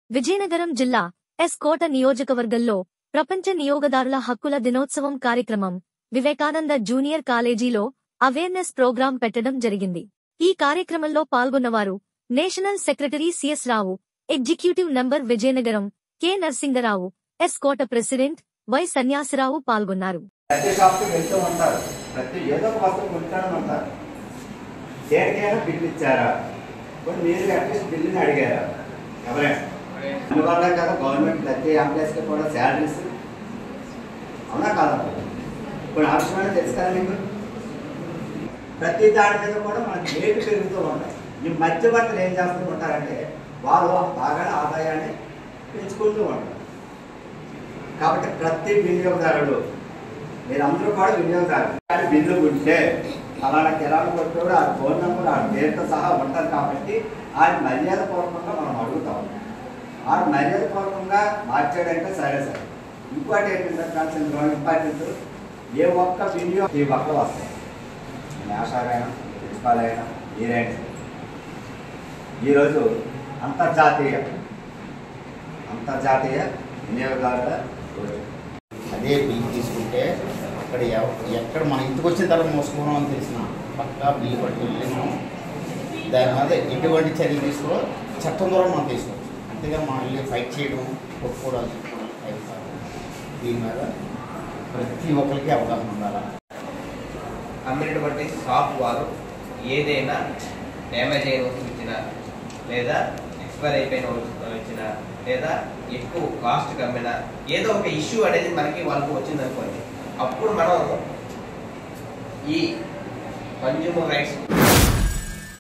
విజయనగరం జిల్లా ఎస్ కోట నియోజకవర్గంలో ప్రపంచ నియోగదారుల హక్కుల దినోత్సవం కార్యక్రమం వివేకానంద జూనియర్ కాలేజీలో అవేర్నెస్ ప్రోగ్రాం పెట్టడం జరిగింది. ఈ కార్యక్రమంలో పాల్గొన్నవారు national secretary CS Rao, executive number Vizianagaram K Narasingarao, S Kota president Y Sanyasirao పాల్గొన్నారు. అందువల్ల కదా గవర్నమెంట్ ప్రతి ఎంప్లాయీస్కి కూడా శాలరీస్ అవునా కాదా? ఇప్పుడు ఆప్షన్ తెలుసు కదా మీకు. ప్రతి దాని మీద కూడా మనకి రేటు పెరుగుతూ ఉంటాయి. ఈ మధ్యవర్తులు ఏం చేస్తూ ఉంటారంటే వాళ్ళు బాగా ఆదాయాన్ని పెంచుకుంటూ ఉంటారు. కాబట్టి ప్రతి వినియోగదారుడు మీరందరూ కూడా వినియోగదారులు. కానీ బిల్లు ఉంటే అలాంటి కిరాణా కొట్టుడు ఆ ఫోన్ నెంబర్ ఆ పేరుతో సహా ఉంటుంది. కాబట్టి ఆ మర్యాద పూర్వకంగా మనం అడుగుతాం. ఆ మర్యాద పూర్వకంగా మార్చాడంటే సరే సరే. ఇంకోటి ఏంటంటే కాన్సెంట్గా ఇంపార్టెంట్, ఏ ఒక్క వినియోగం ఈ ఒక్క వస్తాయి. నేషాలైనా ప్రిన్సిపాల్ అయినా మీరైనా ఈరోజు అంతర్జాతీయ వినియోగదారుల రోజు. అదే బిల్లు తీసుకుంటే అక్కడ ఎక్కడ మన ఇంటికి వచ్చిన తర్వాత మోసుకున్నాం అని తెలిసిన పక్కా బిల్లు పట్టి వెళ్ళినాం. దాని మీద ఎటువంటి చర్యలు తీసుకో చట్టం ద్వారా మనం తీసుకోవచ్చు. అంతేగా మనల్ని ఫైట్ చేయడం ఒప్పుకోవడం దీని మీద ప్రతి ఒక్కరికి అవగాహన ఉండాలి. అమ్మినటువంటి షాప్ వారు ఏదైనా డ్యామేజ్ అయిన వస్తువు ఇచ్చినా లేదా ఎక్స్పైర్ అయిపోయిన వస్తువు ఇచ్చినా లేదా ఎక్కువ కాస్ట్కి అమ్మినా ఏదో ఒక ఇష్యూ అనేది మనకి వాళ్ళకు వచ్చిందనుకోండి, అప్పుడు మనం ఈ కన్జ్యూమర్ రైట్స్